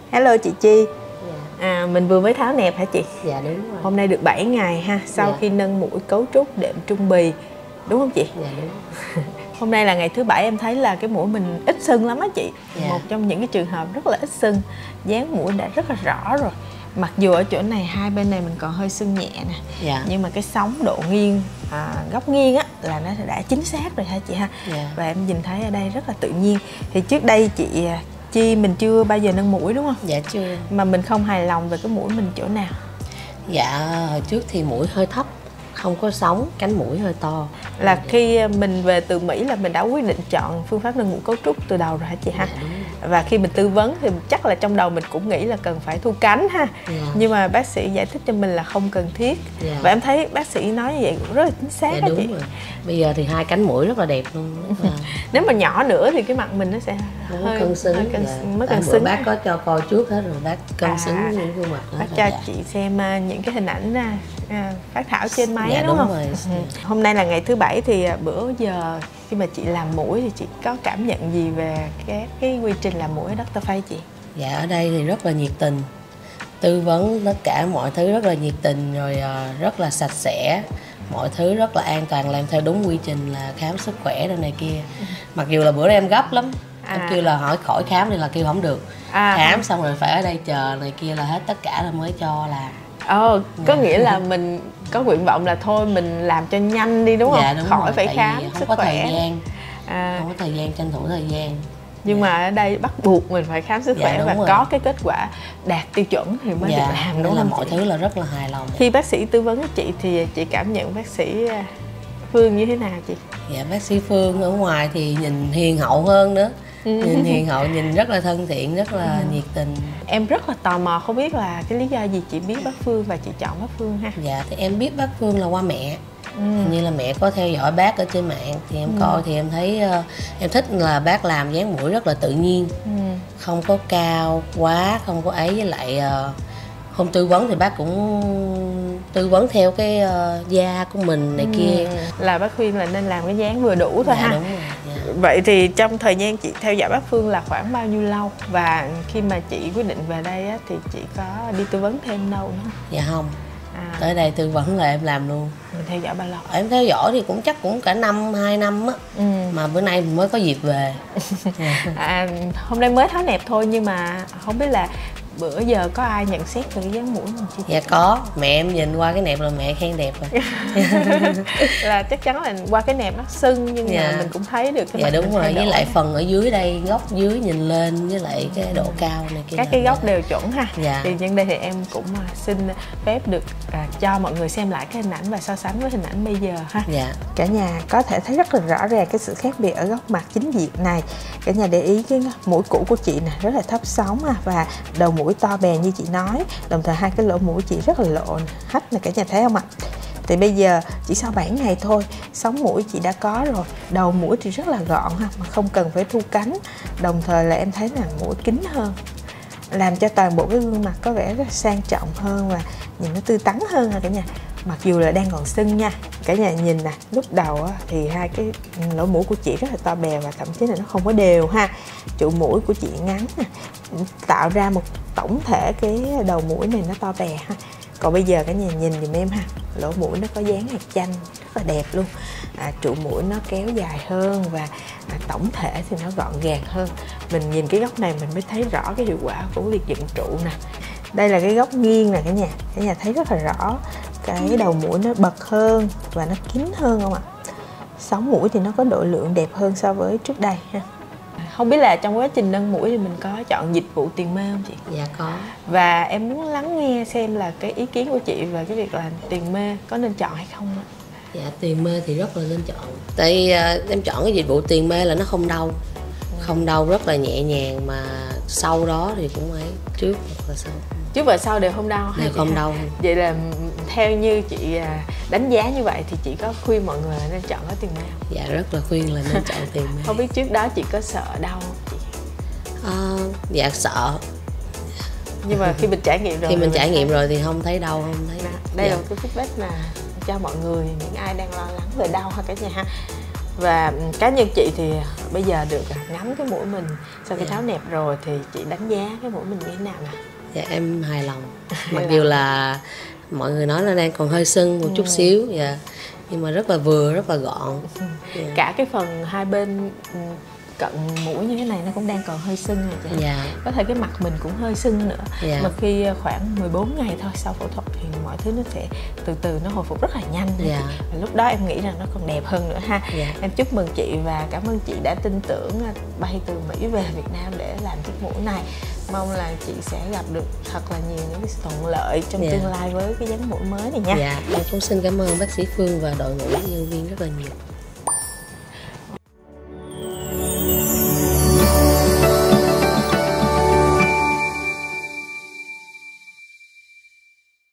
Hello chị Chi. Dạ. Mình vừa mới tháo nẹp hả chị? Dạ đúng rồi. Hôm nay được 7 ngày ha, sau khi nâng mũi cấu trúc đệm trung bì, đúng không chị? Dạ đúng. Hôm nay là ngày thứ 7, em thấy là cái mũi mình ít sưng lắm á chị. Một trong những cái trường hợp rất là ít sưng, dáng mũi đã rất là rõ rồi. Mặc dù ở chỗ này hai bên này mình còn hơi sưng nhẹ nè, nhưng mà cái sóng độ nghiêng, góc nghiêng á là nó đã chính xác rồi hả chị ha? Và em nhìn thấy ở đây rất là tự nhiên. Thì trước đây chị Chi mình chưa bao giờ nâng mũi đúng không? Dạ chưa. Mà mình không hài lòng về cái mũi mình chỗ nào? Dạ hồi trước thì mũi hơi thấp, không có sóng, cánh mũi hơi to. Là khi mình về từ Mỹ là mình đã quyết định chọn phương pháp nâng mũi cấu trúc từ đầu rồi hả chị ha? Dạ, đúng. Và khi mình tư vấn thì chắc là trong đầu mình cũng nghĩ là cần phải thu cánh ha. Nhưng mà bác sĩ giải thích cho mình là không cần thiết. Và em thấy bác sĩ nói như vậy cũng rất là chính xác đó chị. Rồi. Bây giờ thì hai cánh mũi rất là đẹp luôn. Nếu mà nhỏ nữa thì cái mặt mình nó sẽ hơi cân xứng. Mới cân xứng. Bác có cho coi trước hết rồi, bác cân xứng những khuôn mặt đó. Bác cho chị xem những cái hình ảnh phát thảo trên máy đúng không? Rồi. Hôm nay là ngày thứ 7 thì bữa giờ khi mà chị làm mũi thì chị có cảm nhận gì về cái quy trình làm mũi ở Dr. Phay chị? Dạ ở đây thì rất là nhiệt tình, tư vấn tất cả mọi thứ rất là nhiệt tình, rồi rất là sạch sẽ, mọi thứ rất là an toàn, làm theo đúng quy trình là khám sức khỏe rồi này kia. Mặc dù là bữa đó em gấp lắm, em kêu là hỏi khỏi khám thì là kêu không được, khám xong rồi phải ở đây chờ này kia là hết tất cả là mới cho làm. Có nghĩa là mình có nguyện vọng là thôi mình làm cho nhanh đi đúng không? Dạ, đúng khỏi rồi, phải khám không sức có khỏe. thời gian, không có thời gian, tranh thủ thời gian. Nhưng mà ở đây bắt buộc mình phải khám sức khỏe và có cái kết quả đạt tiêu chuẩn thì mới được làm đúng không? Mọi thứ là rất là hài lòng. Khi bác sĩ tư vấn với chị thì chị cảm nhận bác sĩ Phương như thế nào chị? Dạ bác sĩ Phương ở ngoài thì nhìn hiền hậu hơn nữa. Nhìn hiền hậu, nhìn rất là thân thiện, rất là nhiệt tình. Em rất là tò mò không biết là cái lý do gì chị biết bác Phương và chị chọn bác Phương ha? Dạ thì em biết bác Phương là qua mẹ. Như là mẹ có theo dõi bác ở trên mạng thì em coi thì em thấy em thích là bác làm dáng mũi rất là tự nhiên, không có cao quá, không có ấy, với lại không tư vấn thì bác cũng tư vấn theo cái da của mình này kia. Là bác khuyên là nên làm cái dáng vừa đủ thôi ha. Đúng rồi. Vậy thì trong thời gian chị theo dõi bác Phương là khoảng bao nhiêu lâu? Và khi mà chị quyết định về đây á, thì chị có đi tư vấn thêm đâu nữa không? Dạ không. Tới đây tư vấn là em làm luôn. Mình theo dõi bao lâu? Em theo dõi thì cũng chắc cũng cả 2 năm á. Mà bữa nay mình mới có dịp về. Hôm nay mới tháo nẹp thôi nhưng mà không biết là bữa giờ có ai nhận xét về cái dáng mũi mình chưa? Dạ có, mẹ em nhìn qua cái nẹp là mẹ khen đẹp rồi. Là chắc chắn là qua cái nẹp nó sưng nhưng mà mình cũng thấy được cái mặt đúng rồi, với lại phần ở dưới đây, góc dưới nhìn lên với lại cái độ cao này kia. Các cái góc đều chuẩn ha. Thì nhân đây thì em cũng xin phép được cho mọi người xem lại cái hình ảnh và so sánh với hình ảnh bây giờ ha. Cả nhà có thể thấy rất là rõ ràng cái sự khác biệt ở góc mặt chính diện này. Cả nhà để ý cái mũi cũ của chị nè rất là thấp sóng và đầu mũi to bè như chị nói, đồng thời hai cái lỗ mũi chị rất là lộ, hách này cả nhà thấy không ạ? Thì bây giờ chỉ sau 7 ngày thôi, sóng mũi chị đã có rồi, đầu mũi thì rất là gọn ha, mà không cần phải thu cánh, đồng thời là em thấy là mũi kín hơn, làm cho toàn bộ cái gương mặt có vẻ rất sang trọng hơn và nhìn nó tươi tắn hơn cả nhà. Mặc dù là đang còn sưng nha, cả nhà nhìn nè, lúc đầu thì hai cái lỗ mũi của chị rất là to bè và thậm chí là nó không có đều ha. Trụ mũi của chị ngắn nè, tạo ra một tổng thể cái đầu mũi này nó to bè ha. Còn bây giờ cả nhà nhìn giùm em ha, lỗ mũi nó có dáng hạt chanh rất là đẹp luôn, trụ mũi nó kéo dài hơn và tổng thể thì nó gọn gàng hơn. Mình nhìn cái góc này mình mới thấy rõ cái hiệu quả của việc dựng trụ nè. Đây là cái góc nghiêng nè cả nhà thấy rất là rõ cái đầu mũi nó bật hơn và nó kín hơn không ạ? Sóng mũi thì nó có độ lượng đẹp hơn so với trước đây ha. Không biết là trong quá trình nâng mũi thì mình có chọn dịch vụ tiền mê không chị? Dạ có. Và em muốn lắng nghe xem là cái ý kiến của chị về cái việc là tiền mê có nên chọn hay không ạ? Dạ tiền mê thì rất là nên chọn. Tại em chọn cái dịch vụ tiền mê là nó không đau. Không đau, rất là nhẹ nhàng, mà sau đó thì cũng ấy, trước và sau. Trước và sau đều không đau? Đều không đau. Vậy là theo như chị đánh giá như vậy thì chị có khuyên mọi người nên chọn cái tiền mê không? Dạ rất là khuyên là nên chọn tiền mê. Không biết trước đó chị có sợ đau không chị? Dạ sợ. Nhưng mà khi mình trải nghiệm rồi, khi mình trải nghiệm rồi thì không thấy đau, không thấy. Đây là cái feedback mà cho mọi người, những ai đang lo lắng về đau ha cả nhà ha. Và cá nhân chị thì bây giờ được ngắm cái mũi mình sau khi tháo nẹp rồi thì chị đánh giá cái mũi mình như thế nào nè? Dạ em hài lòng. Mặc dù là mọi người nói là đang còn hơi sưng một chút xíu, nhưng mà rất là vừa, rất là gọn. Cả cái phần hai bên cận mũi như thế này nó cũng đang còn hơi sưng rồi chị. Có thể cái mặt mình cũng hơi sưng nữa. Mà khi khoảng 14 ngày thôi sau phẫu thuật thì mọi thứ nó sẽ từ từ nó hồi phục rất là nhanh. Và lúc đó em nghĩ rằng nó còn đẹp hơn nữa ha. Em chúc mừng chị và cảm ơn chị đã tin tưởng bay từ Mỹ về Việt Nam để làm chiếc mũi này. Mong là chị sẽ gặp được thật là nhiều những cái thuận lợi trong tương lai với cái dáng mũi mới này nha. Em cũng xin cảm ơn bác sĩ Phương và đội ngũ nhân viên rất là nhiều.